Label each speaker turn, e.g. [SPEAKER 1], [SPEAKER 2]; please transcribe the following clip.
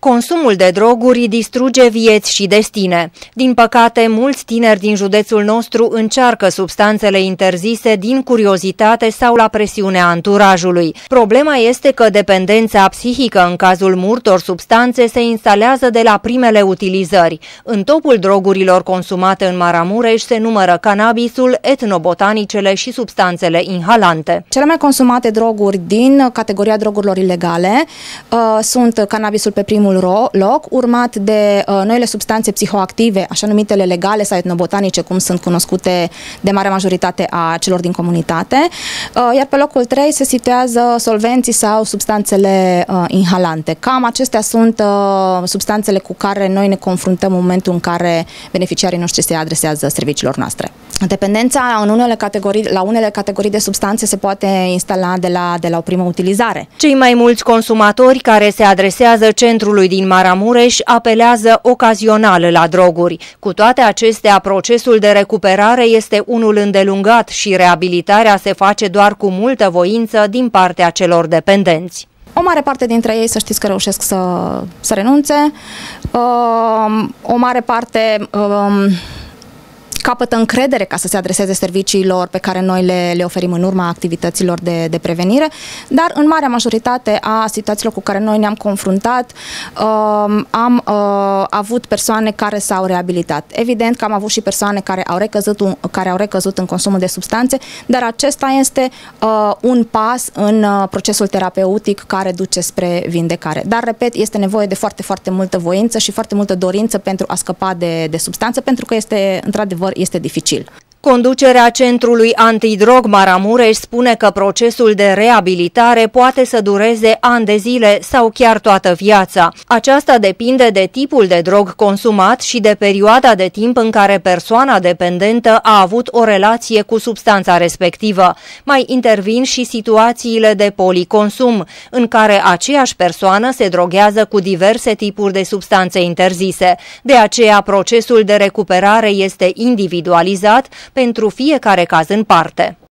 [SPEAKER 1] Consumul de droguri distruge vieți și destine. Din păcate, mulți tineri din județul nostru încearcă substanțele interzise din curiozitate sau la presiunea anturajului. Problema este că dependența psihică în cazul multor substanțe se instalează de la primele utilizări. În topul drogurilor consumate în Maramureș se numără cannabisul, etnobotanicele și substanțele inhalante.
[SPEAKER 2] Cele mai consumate droguri din categoria drogurilor ilegale sunt cannabisul pe primul loc, urmat de noile substanțe psihoactive, așa numitele legale sau etnobotanice, cum sunt cunoscute de marea majoritate a celor din comunitate, iar pe locul 3 se situează solvenții sau substanțele inhalante. Cam acestea sunt substanțele cu care noi ne confruntăm în momentul în care beneficiarii noștri se adresează serviciilor noastre. Dependența la unele categorii de substanțe se poate instala de la o primă utilizare.
[SPEAKER 1] Cei mai mulți consumatori care se adresează centrului din Maramureș apelează ocazional la droguri. Cu toate acestea, procesul de recuperare este unul îndelungat și reabilitarea se face doar cu multă voință din partea celor dependenți.
[SPEAKER 2] O mare parte dintre ei, să știți că reușesc să renunțe, o mare parte capătă încredere ca să se adreseze serviciilor pe care noi le oferim în urma activităților de prevenire, dar în marea majoritate a situațiilor cu care noi ne-am confruntat am avut persoane care s-au reabilitat. Evident că am avut și persoane care au recăzut în consumul de substanțe, dar acesta este un pas în procesul terapeutic care duce spre vindecare. Dar, repet, este nevoie de foarte, foarte multă voință și foarte multă dorință pentru a scăpa de substanțe, pentru că într-adevăr, este dificil.
[SPEAKER 1] Conducerea Centrului Antidrog Maramureș spune că procesul de reabilitare poate să dureze ani de zile sau chiar toată viața. Aceasta depinde de tipul de drog consumat și de perioada de timp în care persoana dependentă a avut o relație cu substanța respectivă. Mai intervin și situațiile de policonsum, în care aceeași persoană se droghează cu diverse tipuri de substanțe interzise. De aceea, procesul de recuperare este individualizat pentru fiecare caz în parte.